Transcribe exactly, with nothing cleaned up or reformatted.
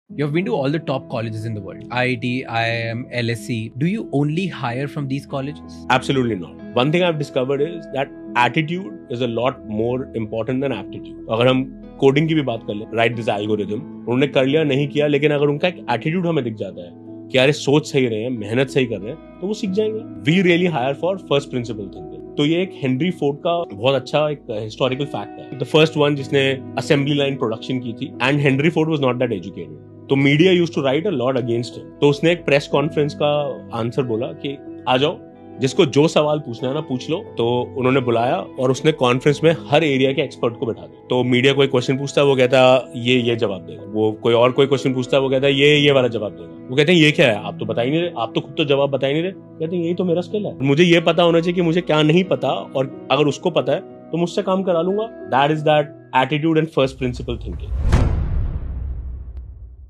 You've been to all the top colleges in the world. I I T, I I M, L S E. Do you only hire from these colleges? Absolutely not. One thing I've discovered is that attitude is a lot more important than aptitude. अगर हम coding की भी बात कर ले, write this algorithm, उन्होंने कर लिया नहीं किया, लेकिन अगर उनका एक एटीट्यूड हमें दिख जाता है कि यार सोच सही रहे हैं, मेहनत सही कर रहे हैं, तो वो सीख जाएंगे. We really hire for first principle thinking. तो ये एक हेनरी फोर्ड का बहुत अच्छा एक हिस्टोरिकल फैक्ट है. द फर्स्ट वन जिसने असेंबली लाइन प्रोडक्शन की थी, and Henry Ford was not that educated. तो media used to write a lot against him. तो उसने एक प्रेस कॉन्फ्रेंस का आंसर बोला कि आ जाओ, जिसको जो सवाल पूछना है ना पूछ लो. तो उन्होंने बुलाया और उसने कॉन्फ्रेंस में हर एरिया के एक्सपर्ट को बैठा दिया. तो मीडिया कोई क्वेश्चन पूछता है, वो कहता ये ये जवाब देगा. वो कोई और कोई क्वेश्चन पूछता है, वो कहता है ये ये वाला जवाब देगा. वो कहते हैं ये क्या है, आप तो बता ही नहीं रहे, आप तो खुद तो जवाब बता ही नहीं रहे. कहते हैं यही तो मेरा स्किल है, मुझे ये पता होना चाहिए कि मुझे क्या नहीं पता, और अगर उसको पता है तो मुझसे काम करा लूंगा. That is that attitude and first principle thinking.